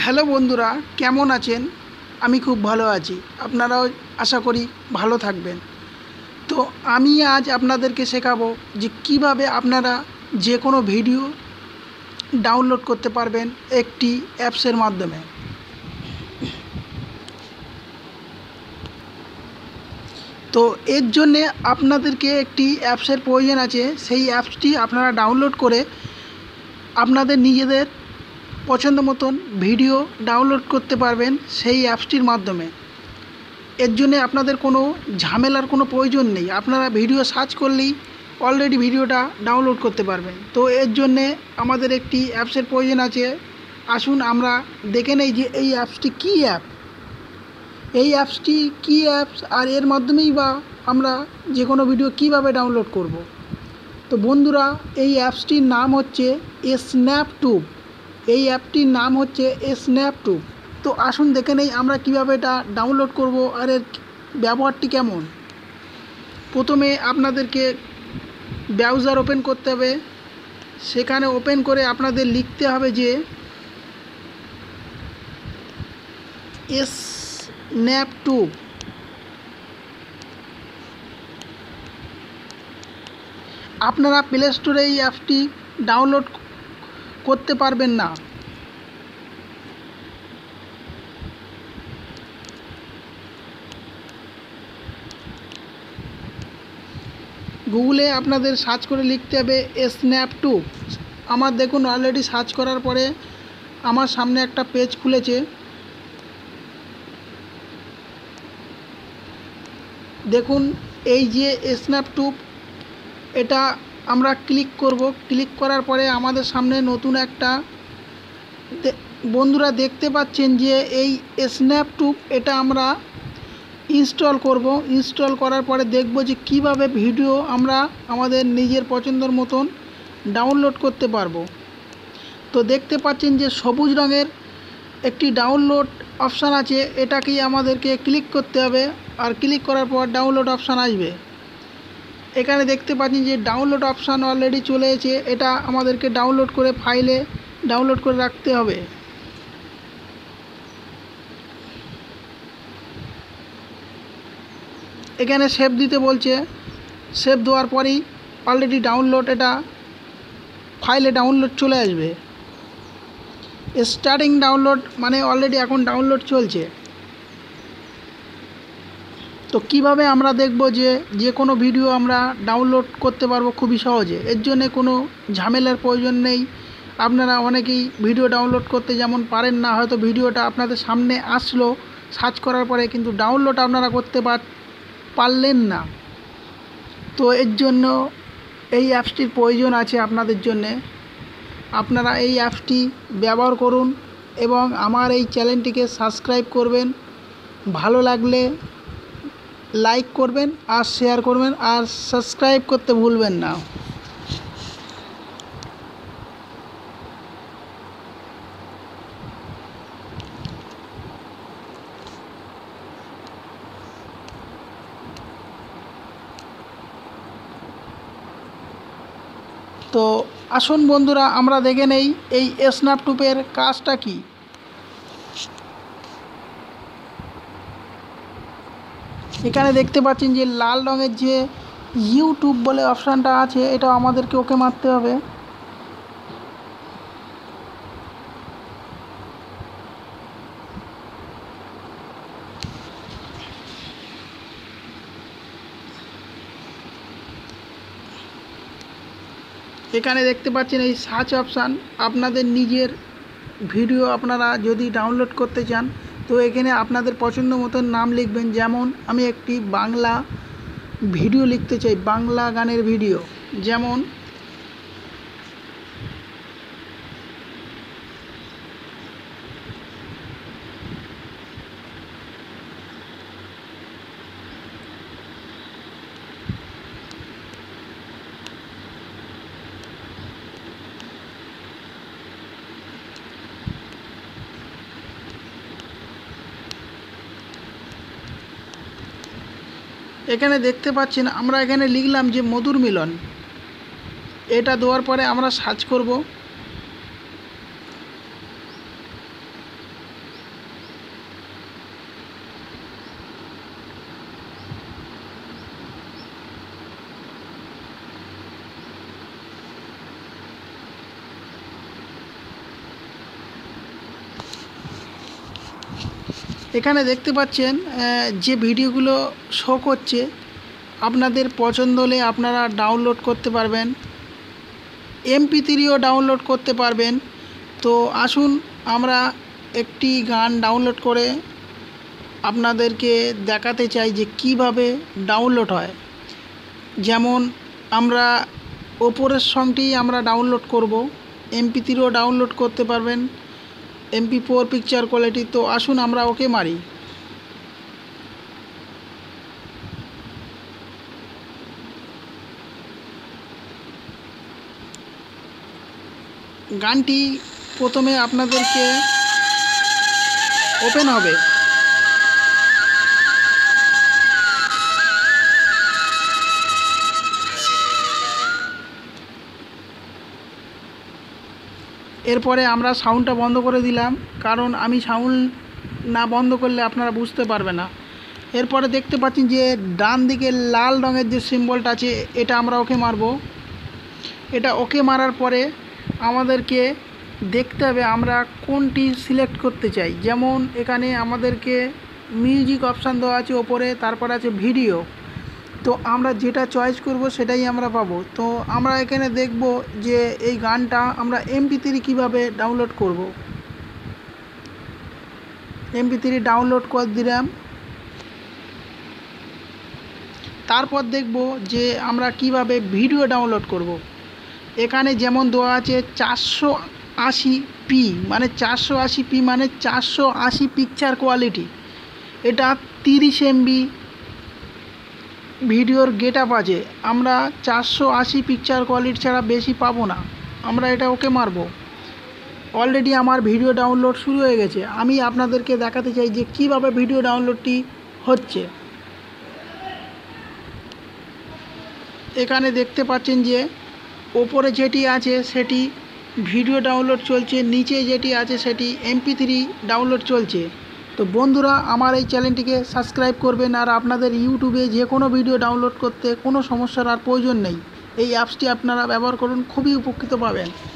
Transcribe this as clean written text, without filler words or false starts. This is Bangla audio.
হ্যালো বন্ধুরা, কেমন আছেন? আমি খুব ভালো আছি। আপনারাও আশা করি ভালো থাকবেন। তো আমি আজ আপনাদেরকে শেখাবো যে কিভাবে আপনারা যে কোনো ভিডিও ডাউনলোড করতে পারবেন একটি অ্যাপসের মাধ্যমে। তো এর জন্যে আপনাদেরকে একটি অ্যাপসের প্রয়োজন আছে। সেই অ্যাপসটি আপনারা ডাউনলোড করে আপনাদের নিজেদের পছন্দ মতন ভিডিও ডাউনলোড করতে পারবেন সেই অ্যাপসটির মাধ্যমে। এর জন্যে আপনাদের কোনো ঝামেলার কোনো প্রয়োজন নেই। আপনারা ভিডিও সার্চ করলেই অলরেডি ভিডিওটা ডাউনলোড করতে পারবেন। তো এর জন্যে আমাদের একটি অ্যাপসের প্রয়োজন আছে। আসুন আমরা দেখে নেই যে এই অ্যাপসটি কী অ্যাপ, এই অ্যাপসটি কী অ্যাপস, আর এর মাধ্যমেই বা আমরা যে কোনো ভিডিও কীভাবে ডাউনলোড করব। তো বন্ধুরা, এই অ্যাপসটির নাম হচ্ছে স্ন্যাপটুব। এই অ্যাপটির নাম হচ্ছে স্ন্যাপটুব। তো আসুন দেখে নেই আমরা কিভাবে এটা ডাউনলোড করব আর এর ব্যবহারটি কেমন। প্রথমে আপনাদেরকে ব্রাউজার ওপেন করতে হবে। সেখানে ওপেন করে আপনাদের লিখতে হবে যে স্ন্যাপটুব। আপনারা প্লে স্টোরে এই অ্যাপটি ডাউনলোড করতে পারবেন না। গুগলে আপনাদের সার্চ করে লিখতে হবে স্ন্যাপটুব। আমার দেখুন অলরেডি সার্চ করার পরে আমার সামনে একটা পেজ খুলেছে। দেখুন এই যে স্ন্যাপটুব, এটা আমরা ক্লিক করব। ক্লিক করার পরে আমাদের সামনে নতুন একটা বন্ধুরা দেখতে পাচ্ছেন যে এই স্ন্যাপটুব, এটা আমরা ইনস্টল করব। ইনস্টল করার পরে দেখব যে কিভাবে ভিডিও আমরা আমাদের নিজের পছন্দের মতন ডাউনলোড করতে পারবো। তো দেখতে পাচ্ছেন যে সবুজ রঙের একটি ডাউনলোড অপশান আছে, এটাকেই আমাদেরকে ক্লিক করতে হবে। আর ক্লিক করার পর ডাউনলোড অপশান আসবে। এখানে দেখতে পাচ্ছেন যে ডাউনলোড অপশান অলরেডি চলে এসেছে। এটা আমাদেরকে ডাউনলোড করে ফাইলে ডাউনলোড করে রাখতে হবে। এখানে সেভ দিতে বলছে। সেভ দেওয়ার পরেই অলরেডি ডাউনলোড, এটা ফাইলে ডাউনলোড চলে আসবে। স্টার্টিং ডাউনলোড মানে অলরেডি এখন ডাউনলোড চলছে। তো কিভাবে আমরা দেখব যে কোনো ভিডিও আমরা ডাউনলোড করতে পারবো খুবই সহজে। এর জন্যে কোনো ঝামেলার প্রয়োজন নেই। আপনারা অনেকেই ভিডিও ডাউনলোড করতে যেমন পারেন না, হয়তো ভিডিওটা আপনাদের সামনে আসলো সার্চ করার পরে, কিন্তু ডাউনলোড আপনারা করতে পারলেন না। তো এর জন্য এই অ্যাপসটির প্রয়োজন আছে আপনাদের জন্যে। আপনারা এই অ্যাপসটি ব্যবহার করুন এবং আমার এই চ্যানেলটিকে সাবস্ক্রাইব করবেন। ভালো লাগলে লাইক করবেন আর শেয়ার করবেন, আর সাবস্ক্রাইব করতে ভুলবেন না। তো আসুন বন্ধুরা আমরা দেখে নেই এই স্ন্যাপটুবের কাজটা কি। এখানে দেখতে পাচ্ছেন যে লাল রঙের যে ইউটিউব বলে অপশানটা আছে, এটা আমাদেরকে ওকে মারতে হবে। এখানে দেখতে পাচ্ছেন এই সার্চ অপশান। আপনাদের নিজের ভিডিও আপনারা যদি ডাউনলোড করতে চান, তো এখানে আপনাদের পছন্দ মতন নাম লিখবেন। যেমন আমি একটি বাংলা ভিডিও লিখতে চাই, বাংলা গানের ভিডিও। যেমন এখানে দেখতে পাচ্ছেন আমরা এখানে লিখলাম যে মধুর মিলন। এটা দেওয়ার পরে আমরা সার্চ করব। এখানে দেখতে পাচ্ছেন যে ভিডিওগুলো শো করছে, আপনাদের পছন্দ হলে আপনারা ডাউনলোড করতে পারবেন, MP3ও ডাউনলোড করতে পারবেন। তো আসুন আমরা একটি গান ডাউনলোড করে আপনাদেরকে দেখাতে চাই যে কিভাবে ডাউনলোড হয়। যেমন আমরা ওপরের সংটি আমরা ডাউনলোড করব, MP3ও ডাউনলোড করতে পারবেন, MP4 পিকচার কোয়ালিটি। তো আসুন আমরা ওকে মারি। গানটি প্রথমে আপনাদেরকে ওপেন হবে, এরপরে আমরা সাউন্ডটা বন্ধ করে দিলাম, কারণ আমি সাউন্ড না বন্ধ করলে আপনারা বুঝতে পারবে না। এরপরে দেখতে পাচ্ছেন যে ডান দিকে লাল রঙের যে সিম্বলটা আছে, এটা আমরা ওকে মারব। এটা ওকে মারার পরে আমাদেরকে দেখতে হবে আমরা কোনটি সিলেক্ট করতে চাই। যেমন এখানে আমাদেরকে মিউজিক অপশান দেওয়া আছে ওপরে, তারপর আছে ভিডিও। তো আমরা যেটা চয়েস করব সেটাই আমরা পাবো। তো আমরা এখানে দেখব যে এই গানটা আমরা MP3 কিভাবে ডাউনলোড করব। MP3 ডাউনলোড করে দিলাম। তারপর দেখব যে আমরা কিভাবে ভিডিও ডাউনলোড করব। এখানে যেমন দেওয়া আছে 480p, মানে 480p মানে 480 পিকচার কোয়ালিটি। এটা 30 MB ভিডিওর গেট আপ আছে। আমরা 480 পিকচার কোয়ালিটি ছাড়া বেশি পাবো না। আমরা এটা ওকে মারব। অলরেডি আমার ভিডিও ডাউনলোড শুরু হয়ে গেছে। আমি আপনাদেরকে দেখাতে চাই যে কিভাবে ভিডিও ডাউনলোডটি হচ্ছে। এখানে দেখতে পাচ্ছেন যে ওপরে যেটি আছে সেটি ভিডিও ডাউনলোড চলছে, নিচে যেটি আছে সেটি MP3 ডাউনলোড চলছে। তো বন্ধুরা, আমার এই চ্যানেলটিকে সাবস্ক্রাইব করবেন, আর আপনাদের ইউটিউবে যে কোনো ভিডিও ডাউনলোড করতে কোনো সমস্যার আর প্রয়োজন নেই। এই অ্যাপসটি আপনারা ব্যবহার করুন, খুবই উপকৃত পাবেন।